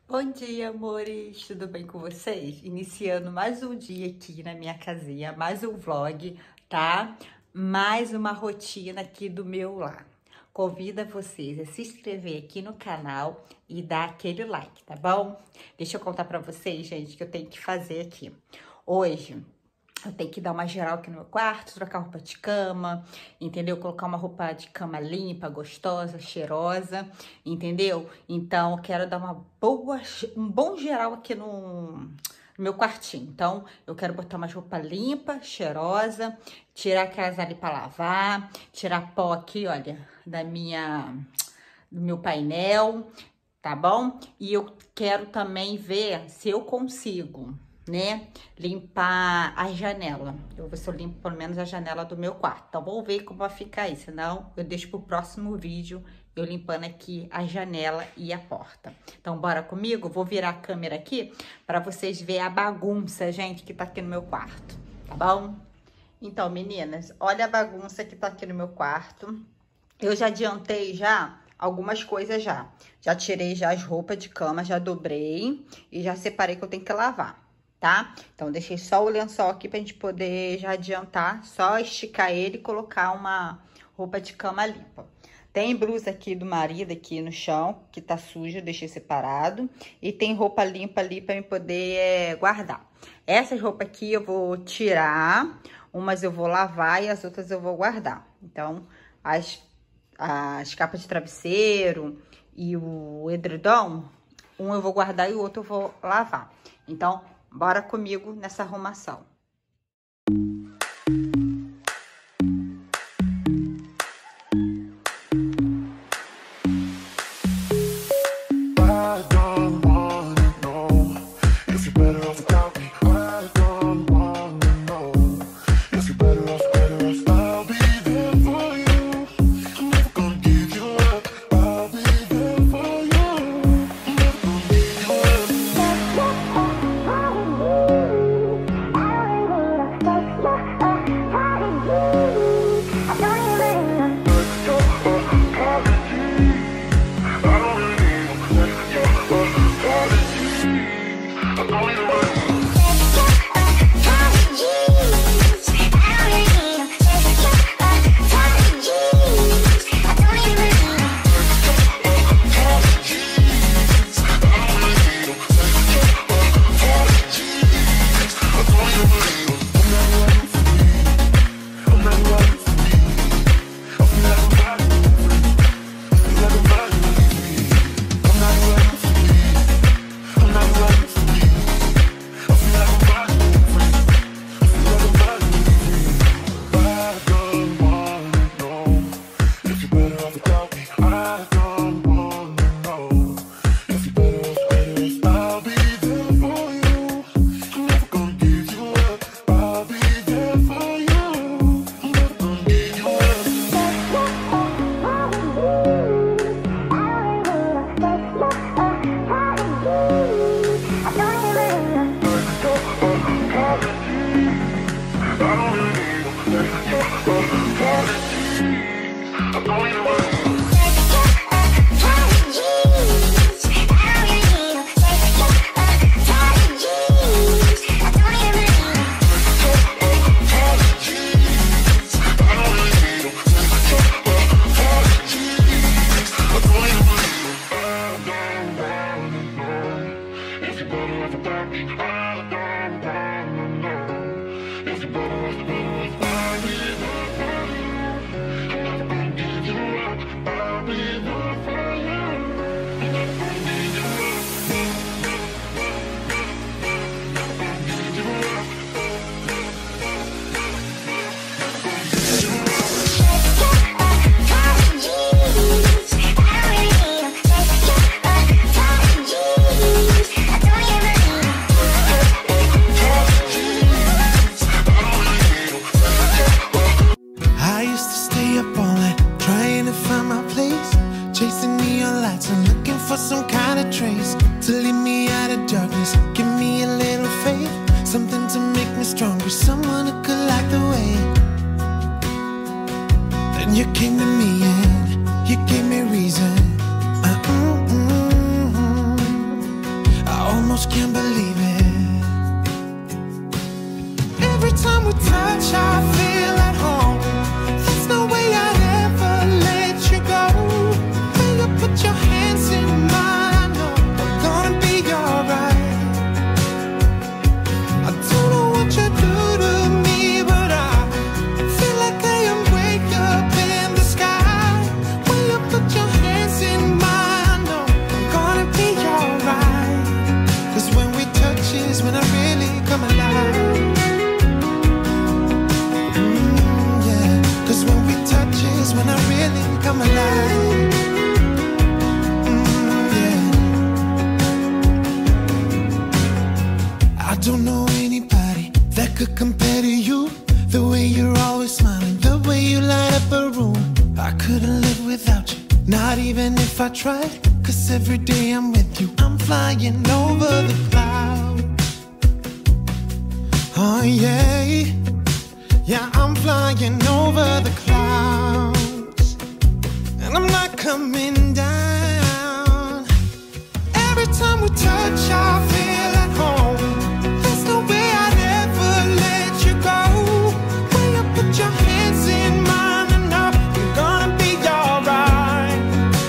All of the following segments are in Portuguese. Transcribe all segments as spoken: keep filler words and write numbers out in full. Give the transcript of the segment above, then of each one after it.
Bom dia, amores! Tudo bem com vocês? Iniciando mais um dia aqui na minha casinha, mais um vlog, tá? Mais uma rotina aqui do meu lar. Convido vocês a se inscrever aqui no canal e dar aquele like, tá bom? Deixa eu contar pra vocês, gente, o que eu tenho que fazer aqui. Hoje, eu tenho que dar uma geral aqui no meu quarto, trocar roupa de cama, entendeu? Colocar uma roupa de cama limpa, gostosa, cheirosa, entendeu? Então, eu quero dar uma boa, um bom geral aqui no, no meu quartinho. Então, eu quero botar uma roupa limpa, cheirosa, tirar aquelas ali pra lavar, tirar pó aqui, olha, da minha, do meu painel, tá bom? E eu quero também ver se eu consigo, né, limpar a janela. Eu vou ver se eu limpo pelo menos a janela do meu quarto. Então, vou ver como vai ficar aí, senão eu deixo pro próximo vídeo eu limpando aqui a janela e a porta. Então, bora comigo? Vou virar a câmera aqui para vocês verem a bagunça, gente, que tá aqui no meu quarto, tá bom? Então, meninas, olha a bagunça que tá aqui no meu quarto. Eu já adiantei já algumas coisas já. Já tirei já as roupas de cama, já dobrei e já separei que eu tenho que lavar, tá? Então, deixei só o lençol aqui pra gente poder já adiantar, só esticar ele e colocar uma roupa de cama limpa. Tem blusa aqui do marido aqui no chão, que tá suja, deixei separado. E tem roupa limpa ali pra eu poder é, guardar. Essas roupas aqui eu vou tirar, umas eu vou lavar e as outras eu vou guardar. Então, as, as capas de travesseiro e o edredom, um eu vou guardar e o outro eu vou lavar. Então, bora comigo nessa arrumação. You came to me and you gave me reason. Uh, mm, mm, if I tried, cause every day I'm with you, I'm flying over the clouds. Oh yeah, yeah, I'm flying over the clouds, and I'm not coming down. Every time we touch, I feel at home. There's no way I'd ever let you go. When you put your hands in mine, I know you're gonna be alright.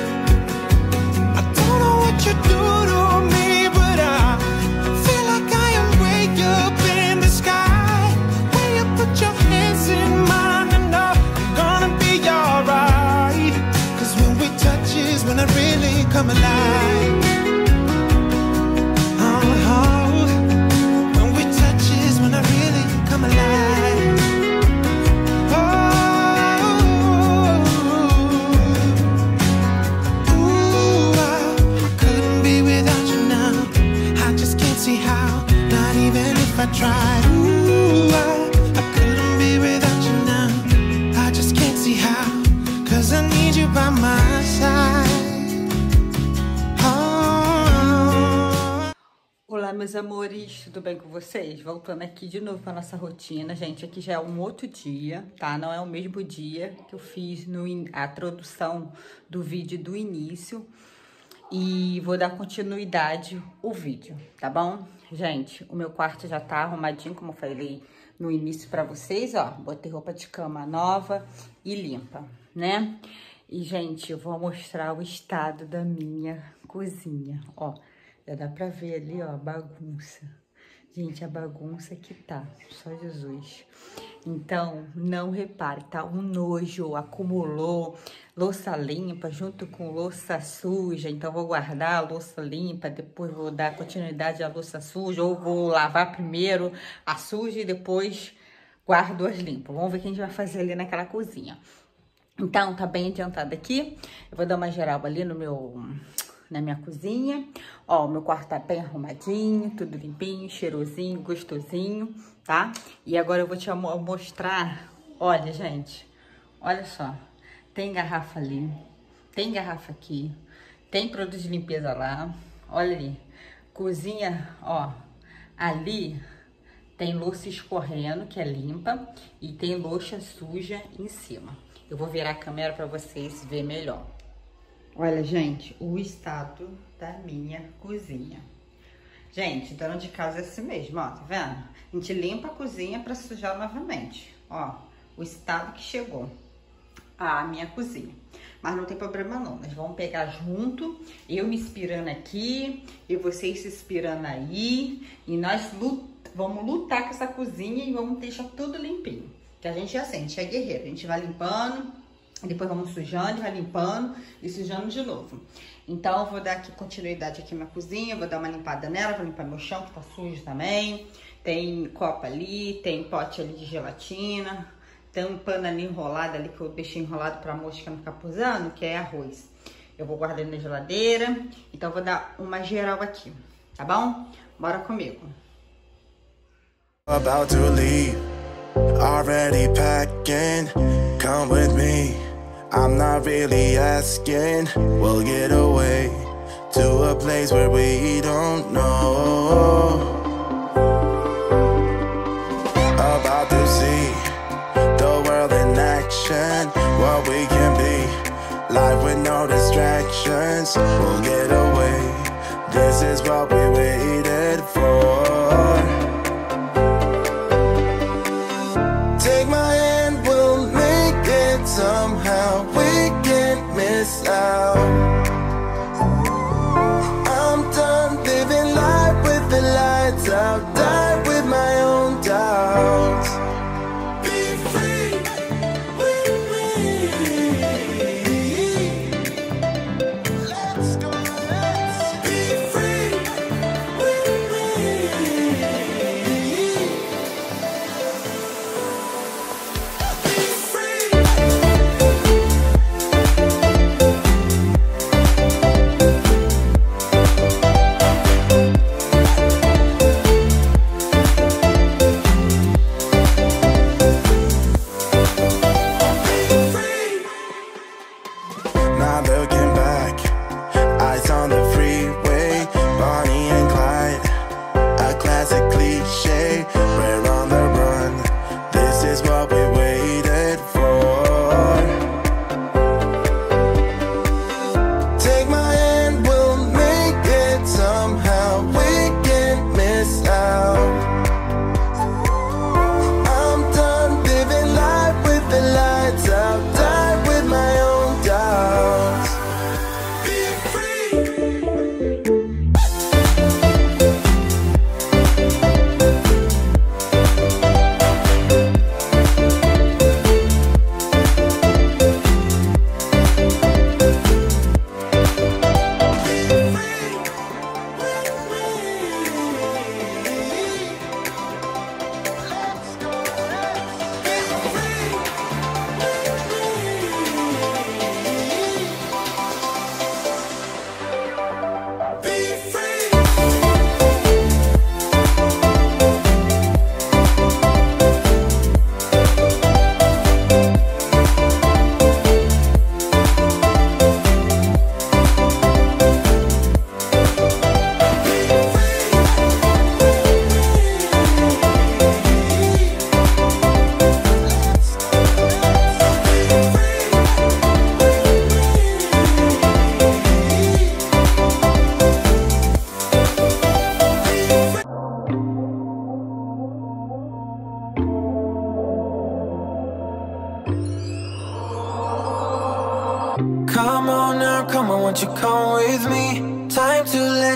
I don't know what you do to me, but I feel like I am way up in the sky. When you put your hands in mine, I know you're gonna be alright. Cause when we touch is when I really come alive. I tried, ooh, I, I couldn't be without you now. I just can't see how, cause I need you by my side. Oh. Olá, meus amores, tudo bem com vocês? Voltando aqui de novo para nossa rotina, gente. Aqui já é um outro dia, tá? Não é o mesmo dia que eu fiz no, a introdução do vídeo do início. E vou dar continuidade ao vídeo, tá bom? Gente, o meu quarto já tá arrumadinho, como eu falei no início pra vocês, ó. Botei roupa de cama nova e limpa, né? E, gente, eu vou mostrar o estado da minha cozinha, ó. Já dá pra ver ali, ó, a bagunça. Gente, a bagunça que tá, só Jesus. Então, não repare, tá um nojo, acumulou louça limpa junto com louça suja. Então, vou guardar a louça limpa, depois vou dar continuidade à louça suja, ou vou lavar primeiro a suja e depois guardo as limpas. Vamos ver o que a gente vai fazer ali naquela cozinha. Então, tá bem adiantado aqui. Eu vou dar uma geral ali no meu... na minha cozinha. Ó, o meu quarto tá bem arrumadinho, tudo limpinho, cheirosinho, gostosinho, tá? E agora eu vou te mostrar, olha, gente, olha só, tem garrafa ali, tem garrafa aqui, tem produto de limpeza lá, olha ali, cozinha, ó, ali tem louça escorrendo, que é limpa, e tem louça suja em cima. Eu vou virar a câmera pra vocês verem melhor. Olha, gente, o estado da minha cozinha. Gente, dona de casa é assim mesmo, ó, tá vendo? A gente limpa a cozinha pra sujar novamente. Ó, o estado que chegou a minha cozinha. Mas não tem problema não, nós vamos pegar junto, eu me inspirando aqui, e vocês se inspirando aí, e nós lut vamos lutar com essa cozinha e vamos deixar tudo limpinho. Que a gente é assim, a gente é guerreiro, a gente vai limpando, depois vamos sujando, vai limpando e sujando de novo. Então, eu vou dar aqui continuidade aqui na cozinha, vou dar uma limpada nela, vou limpar meu chão, que tá sujo também. Tem copo ali, tem pote ali de gelatina, tem um pano ali enrolado ali, que eu deixei enrolado pra mosca não ficar posando, que é arroz. Eu vou guardar ele na geladeira, então eu vou dar uma geral aqui, tá bom? Bora comigo. About to leave, already packing, come with me. I'm not really asking, we'll get away to a place where we don't know. About to see the world in action, what we can be, life with no distractions, we'll get away, this is what we waited for. Take my hand, we'll make it somehow, we can't miss out. I'm done living life with the lights out, die with my own doubts. Be free with me. Let's go, let's be free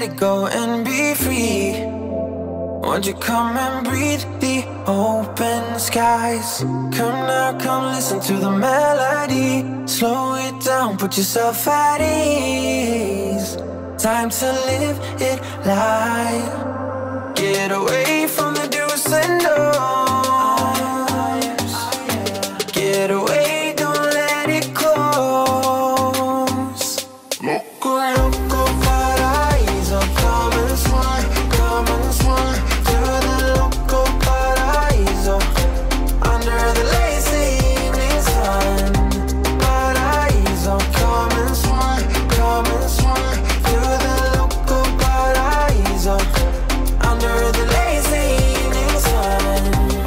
let it go and be free. Won't you come and breathe the open skies? Come now, come listen to the melody. Slow it down, put yourself at ease. Time to live it live. Get away from the do's and don'ts. Get away, don't let it close. Loco, loco, paraíso. Come and swim, come and swim to the loco paraíso. Under the lazy evening sun. Paraíso, come and swim, come and swim to the loco paraíso. Under the lazy evening sun.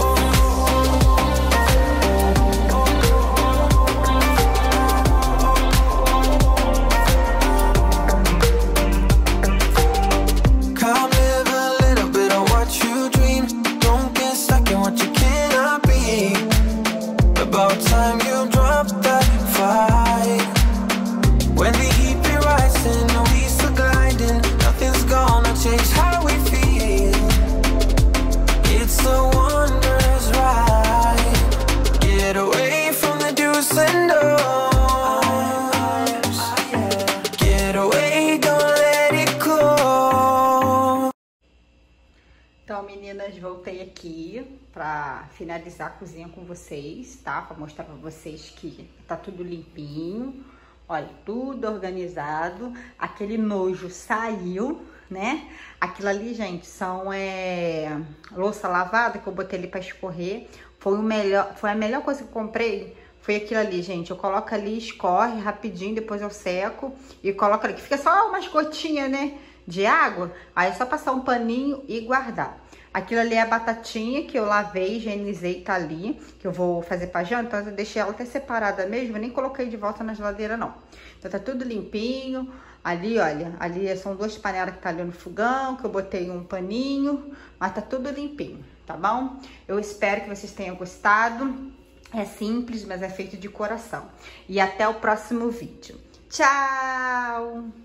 Come live a little bit of what you dream. Don't get stuck in what you cannot be. About time you drop that fight. When the heat be rising, no we still gliding. Nothing's gonna change how we feel. It's a wondrous ride. Get away from the do's and don'ts. Get away, don't let it go. Então, meninas, voltei aqui pra finalizar a cozinha com vocês, tá? Pra mostrar pra vocês que tá tudo limpinho. Olha, tudo organizado. Aquele nojo saiu, né? Aquilo ali, gente, são é, louça lavada que eu botei ali pra escorrer. Foi, o melhor, foi a melhor coisa que eu comprei. Foi aquilo ali, gente. Eu coloco ali, escorre rapidinho, depois eu seco e coloco ali. Que fica só umas gotinhas, né? De água. Aí é só passar um paninho e guardar. Aquilo ali é a batatinha que eu lavei, higienizei, tá ali. Que eu vou fazer pra janta. Então eu deixei ela até separada mesmo. Eu nem coloquei de volta na geladeira, não. Então tá tudo limpinho. Ali, olha, ali são duas panelas que tá ali no fogão, que eu botei um paninho. Mas tá tudo limpinho, tá bom? Eu espero que vocês tenham gostado. É simples, mas é feito de coração. E até o próximo vídeo. Tchau!